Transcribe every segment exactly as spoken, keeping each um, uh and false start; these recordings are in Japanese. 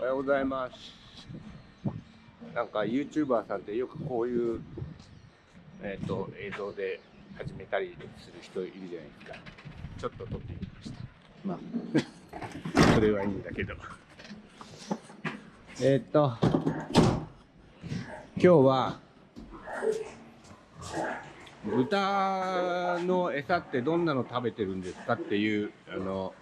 おはようございます。なんか YouTuber さんってよくこういう、えー、と映像で始めたりする人いるじゃないですか。ちょっと撮ってみました。まあそれはいいんだけど、えっ、ー、と今日は豚の餌ってどんなの食べてるんですかっていうあの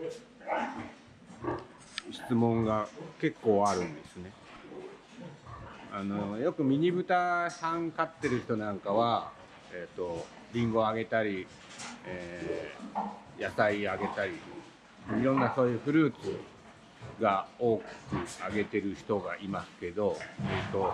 質問が結構あるんですね。あのよくミニ豚さん飼ってる人なんかは、えーと、リンゴあげたり、えー、野菜あげたり、いろんなそういうフルーツが多くあげてる人がいますけど、えーと、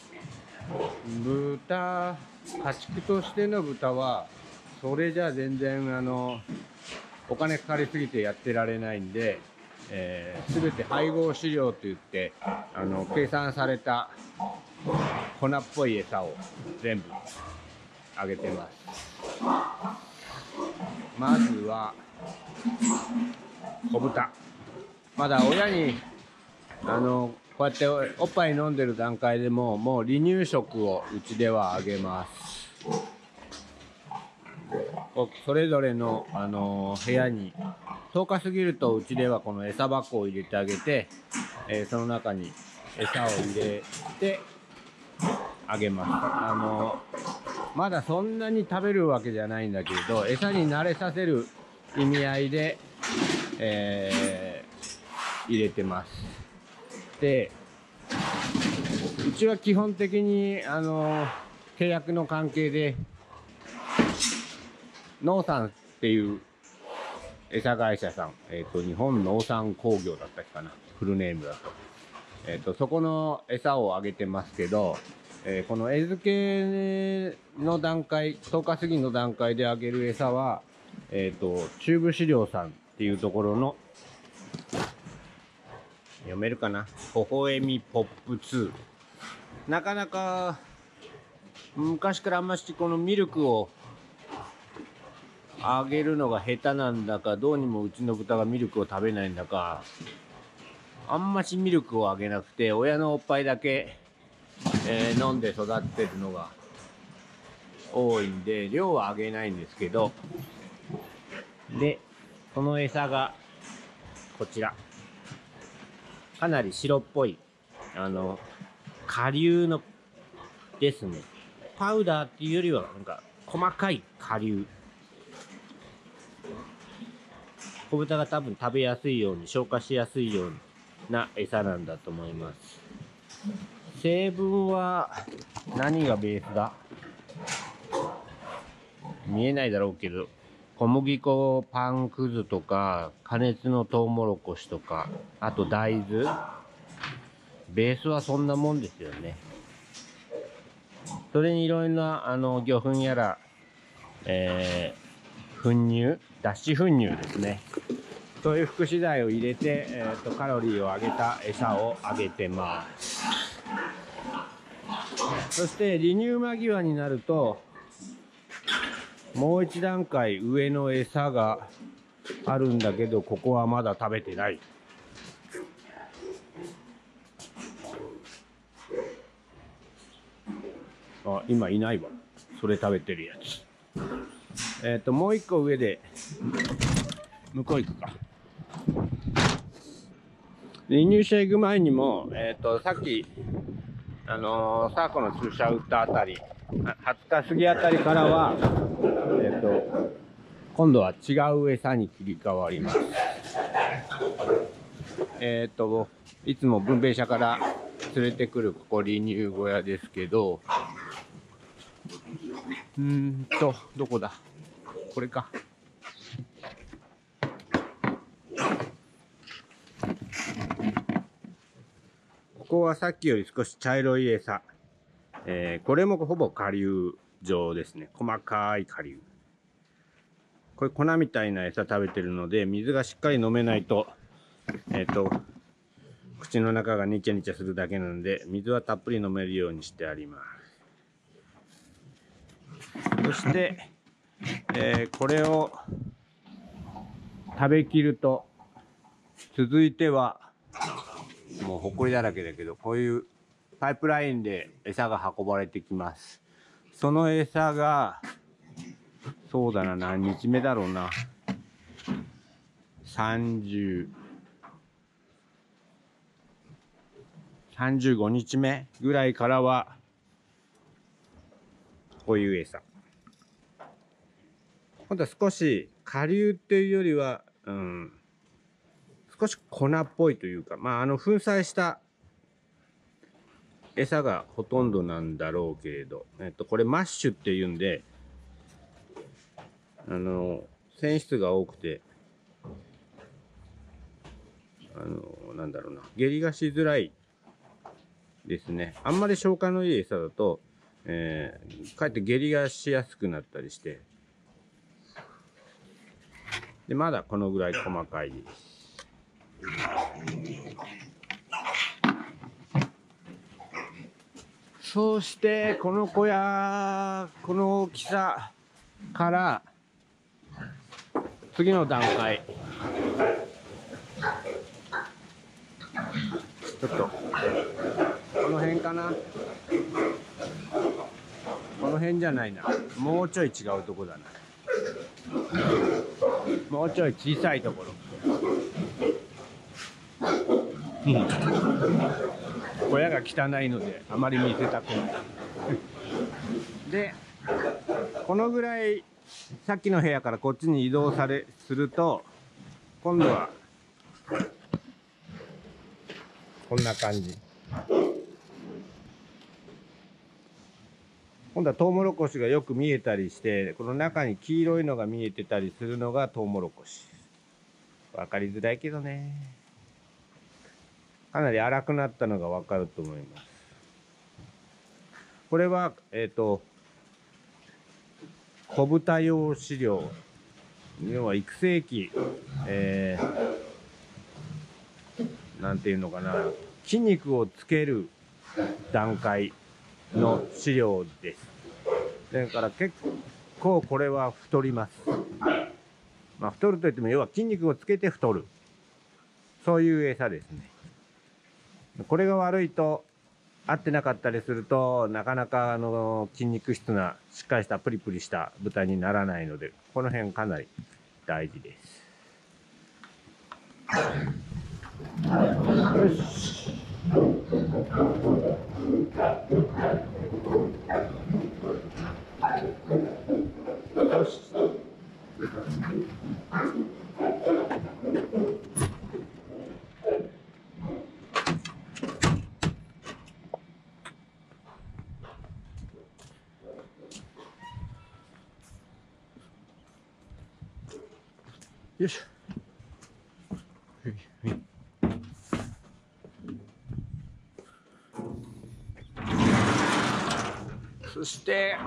豚家畜としての豚はそれじゃ全然あのお金かかりすぎてやってられないんで、えー、全て配合飼料といってあの計算された粉っぽい餌を全部あげてます。まずは子豚。まだ親にあのこうやっておっぱい飲んでる段階でももう離乳食をうちではあげます。それぞれの、あの部屋にとおか過ぎるとうちではこの餌箱を入れてあげて、えー、その中に餌を入れてあげます。あのまだそんなに食べるわけじゃないんだけれど、餌に慣れさせる意味合いで、えー、入れてます。で、うちは基本的にあの契約の関係で農産っていう餌会社さん、えーと、日本農産工業だったっけかな、フルネームだと、えーと、そこの餌をあげてますけど、えー、この餌付けの段階、とおか過ぎの段階であげる餌は、えーと、中部飼料さんっていうところの、読めるかな、微笑みポップツー。なかなか昔からあんましこのミルクをあげるのが下手なんだか、どうにもうちの豚がミルクを食べないんだか、あんましミルクをあげなくて親のおっぱいだけ、えー、飲んで育ってるのが多いんで量はあげないんですけど、でその餌がこちら、かなり白っぽいあの顆粒のですね。パウダーっていうよりはなんか細かい顆粒。子豚が多分食べやすいように、消化しやすいような餌なんだと思います。成分は何がベースだ？見えないだろうけど、小麦粉、パンくずとか、加熱のトウモロコシとか、あと大豆。ベースはそんなもんですよね。それにいろいろなあの魚粉やら、えー、粉乳、脱脂粉乳ですね。そういう副資材を入れて、えー、とカロリーを上げた餌をあげてます。そして離乳間際になるともう一段階上の餌があるんだけど、ここはまだ食べてない。あ、今いないわ。それ食べてるやつ。えっともう一個上で向こう行くか。離乳舎行く前にも、えっとさっきあのー、サーコの注射打ったあたり、はつか過ぎあたりからは、えっと今度は違う餌に切り替わります。えっといつも分娩舎から連れてくるここ離乳小屋ですけど、うーんとどこだ、これか。ここはさっきより少し茶色い餌、えー、これもほぼ顆粒状ですね。細かい顆粒。これ粉みたいな餌食べてるので、水がしっかり飲めないと、えっと口の中がニチャニチャするだけなので、水はたっぷり飲めるようにしてあります。そして、えー、これを食べきると、続いてはもう埃だらけだけど、こういうパイプラインで餌が運ばれてきます。その餌が、そうだな、何日目だろうな。さんじゅう、さんじゅうごにちめぐらいからは、こういう餌。今度は少し下流っていうよりは、うん、少し粉っぽいというか、まあ、あの、粉砕した餌がほとんどなんだろうけれど、えっと、これマッシュっていうんで、あの、繊維質が多くて、あの、なんだろうな、下痢がしづらいですね。あんまり消化のいい餌だと、えー、かえって下痢がしやすくなったりして、で、まだこのぐらい細かいです。そして、この小屋、この大きさから、次の段階。ちょっと、この辺かな。この辺じゃないな。もうちょい違うとこだな。もうちょい小さいところ。うん。小屋が汚いのであまり見せたくない。で、このぐらいさっきの部屋からこっちに移動されすると、今度はこんな感じ。今度はトウモロコシがよく見えたりして、この中に黄色いのが見えてたりするのがトウモロコシ。わかりづらいけどね。かなり粗くなったのがわかると思います。これは、えっと、小豚用飼料。要は育成期、えー、なんていうのかな。筋肉をつける段階の飼料です。だから結構これは太ります。まあ太るといっても要は筋肉をつけて太る。そういう餌ですね。これが悪いと合ってなかったりするとなかなかあの筋肉質なしっかりしたプリプリした豚にならないので、この辺かなり大事です。よし。よし。よいしょ。そして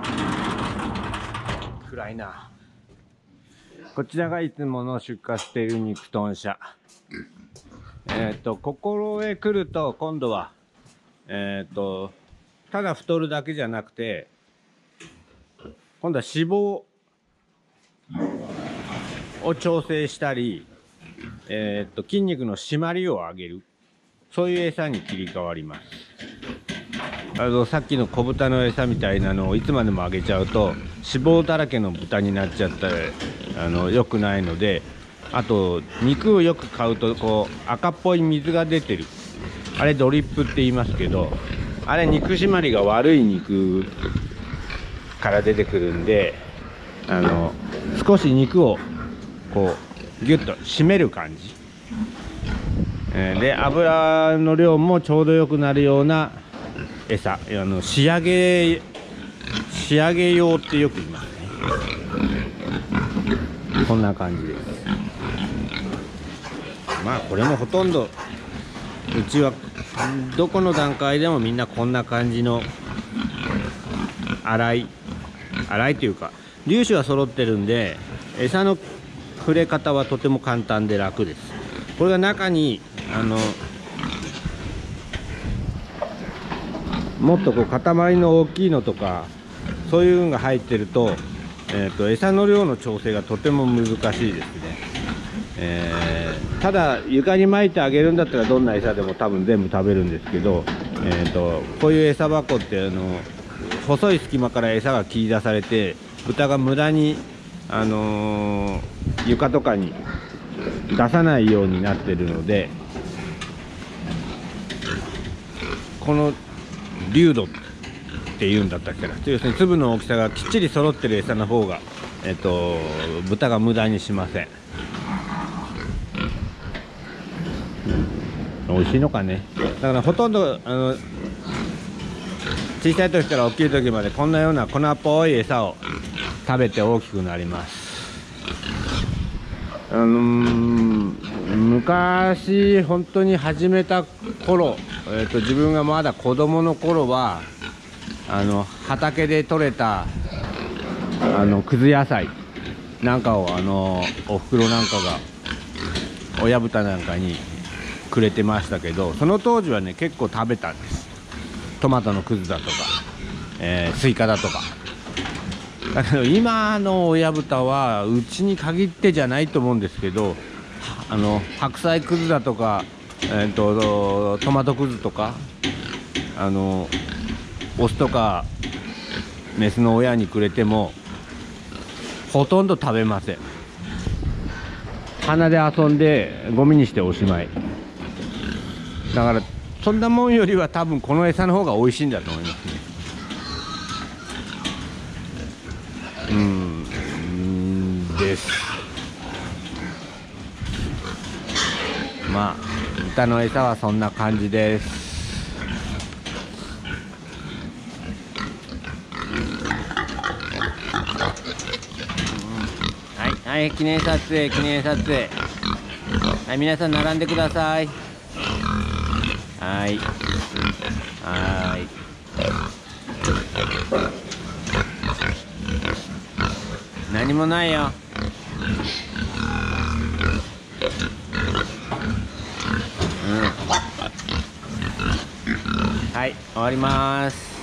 暗いな。こちらがいつもの出荷している肉豚舎。えっとここへ来ると今度はえっとただ太るだけじゃなくて、今度は脂肪を調整したり、えっと筋肉の締まりを上げる、そういう餌に切り替わります。あのさっきの小豚の餌みたいなのをいつまでもあげちゃうと脂肪だらけの豚になっちゃったらあの良くないので、あと肉をよく買うとこう赤っぽい水が出てる、あれドリップって言いますけど、あれ肉締まりが悪い肉から出てくるんで、あの少し肉をこうギュッと締める感じ、えー、で油の量もちょうどよくなるような餌、あの仕上げ仕上げ用ってよく言いますね。こんな感じです。まあこれもほとんどうちはどこの段階でもみんなこんな感じの洗い洗いというか粒子は揃ってるんで、餌の触れ方はとても簡単で楽です。これが中にあのもっとこう塊の大きいのとかそういうのが入ってると、えーと、餌の量の調整がとても難しいですね。えーただ床に撒いてあげるんだったらどんな餌でも多分全部食べるんですけど、えー、とこういう餌箱ってあの細い隙間から餌が切り出されて、豚が無駄に、あのー、床とかに出さないようになってるので、この粒度っていうんだったっけな、要するに粒の大きさがきっちり揃ってる餌の方が、えっと、豚が無駄にしません。美味しいのかね。だからほとんどあの小さい時から大きい時までこんなような粉っぽい餌を食べて大きくなります。あのー、昔本当に始めた頃、えーと、自分がまだ子供の頃はあの畑で採れたあのくず野菜なんかをあのおふくろなんかが親豚なんかにくれてましたけど、その当時はね結構食べたんです。トマトのくずだとか、えー、スイカだとか。だけど今の親豚はうちに限ってじゃないと思うんですけど、あの白菜くずだとか、えー、とトマトくずとか、あのオスとかメスの親にくれてもほとんど食べません。鼻で遊んでゴミにしておしまい。だからそんなもんよりは多分この餌の方が美味しいんだと思いますね。うーんです。まあ豚の餌はそんな感じです。はいはい、記念撮影記念撮影。はい、皆さん並んでください。はいはい。何もないよ。うん。はい、終わります。